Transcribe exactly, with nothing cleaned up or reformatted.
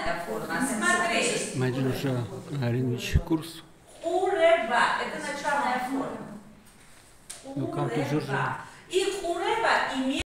начальная форма. Смотри. Мадюша Аринвич курс. Уреба. Это начальная форма. Ну, как ты Уреба. И уреба имеет